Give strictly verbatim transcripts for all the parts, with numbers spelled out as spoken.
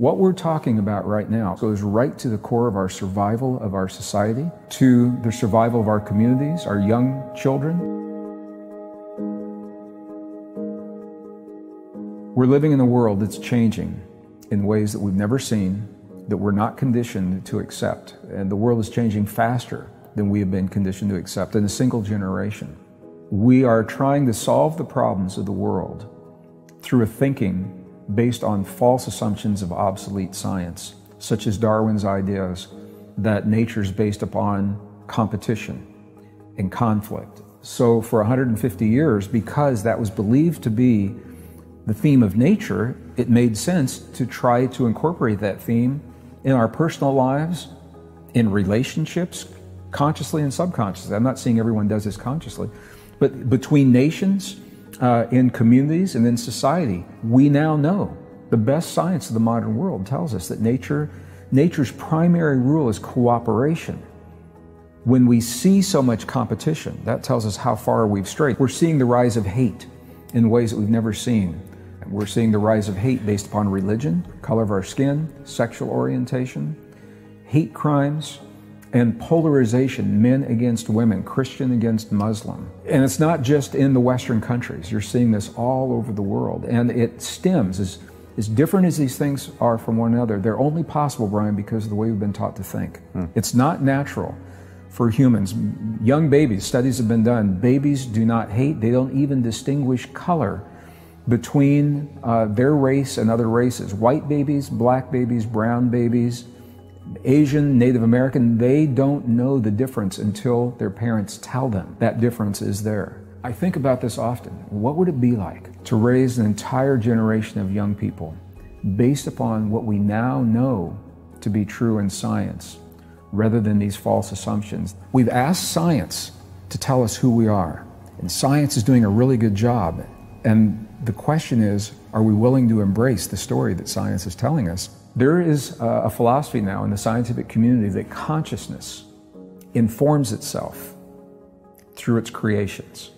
What we're talking about right now goes right to the core of our survival of our society, to the survival of our communities, our young children. We're living in a world that's changing in ways that we've never seen, that we're not conditioned to accept. And the world is changing faster than we have been conditioned to accept in a single generation. We are trying to solve the problems of the world through a thinking based on false assumptions of obsolete science, such as Darwin's ideas that nature is based upon competition and conflict. So for one hundred fifty years, because that was believed to be the theme of nature, it made sense to try to incorporate that theme in our personal lives, in relationships, consciously and subconsciously. I'm not saying everyone does this consciously, but between nations, uh, in communities, and in society, we now know the best science of the modern world tells us that nature, nature's primary rule is cooperation. When we see so much competition, that tells us how far we've strayed. We're seeing the rise of hate in ways that we've never seen. We're seeing the rise of hate based upon religion, color of our skin, sexual orientation, hate crimes, and polarization, men against women, Christian against Muslim. And it's not just in the Western countries. You're seeing this all over the world. And it stems, as, as different as these things are from one another, they're only possible, Brian, because of the way we've been taught to think. Hmm. It's not natural for humans. Young babies, studies have been done, babies do not hate, they don't even distinguish color between uh, their race and other races. White babies, black babies, brown babies, Asian, Native American, they don't know the difference until their parents tell them that difference is there. I think about this often. What would it be like to raise an entire generation of young people based upon what we now know to be true in science, rather than these false assumptions? We've asked science to tell us who we are, and science is doing a really good job. And the question is, are we willing to embrace the story that science is telling us? There is a philosophy now in the scientific community that consciousness informs itself through its creations.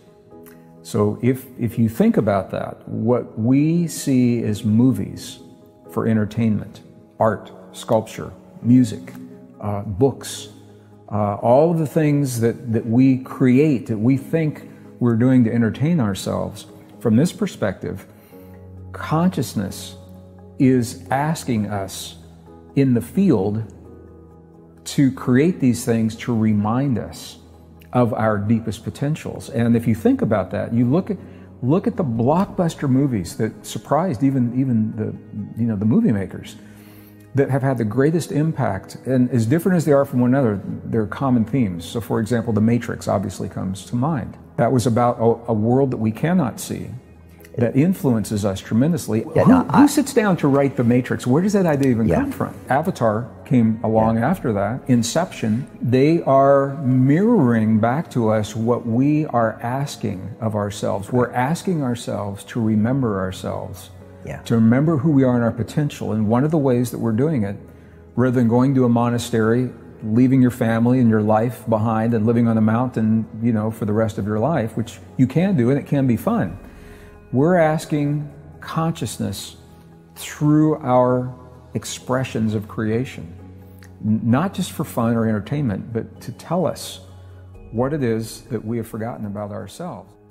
So if, if you think about that, what we see as movies for entertainment, art, sculpture, music, uh, books, uh, all of the things that, that we create, that we think we're doing to entertain ourselves, from this perspective, consciousness is asking us in the field to create these things to remind us of our deepest potentials. And if you think about that, you look at look at the blockbuster movies that surprised even even the you know the movie makers, that have had the greatest impact, and as different as they are from one another, they're common themes. So for example, The Matrix obviously comes to mind. That was about a, a world that we cannot see, that influences us tremendously. Yeah, who, no, I, who sits down to write The Matrix? Where does that idea even yeah. come from? Avatar came along yeah. after that. Inception. They are mirroring back to us what we are asking of ourselves. We're asking ourselves to remember ourselves, yeah. to remember who we are and our potential. And one of the ways that we're doing it, rather than going to a monastery, leaving your family and your life behind and living on a mountain, you know, for the rest of your life, which you can do and it can be fun. We're asking consciousness through our expressions of creation, not just for fun or entertainment, but to tell us what it is that we have forgotten about ourselves.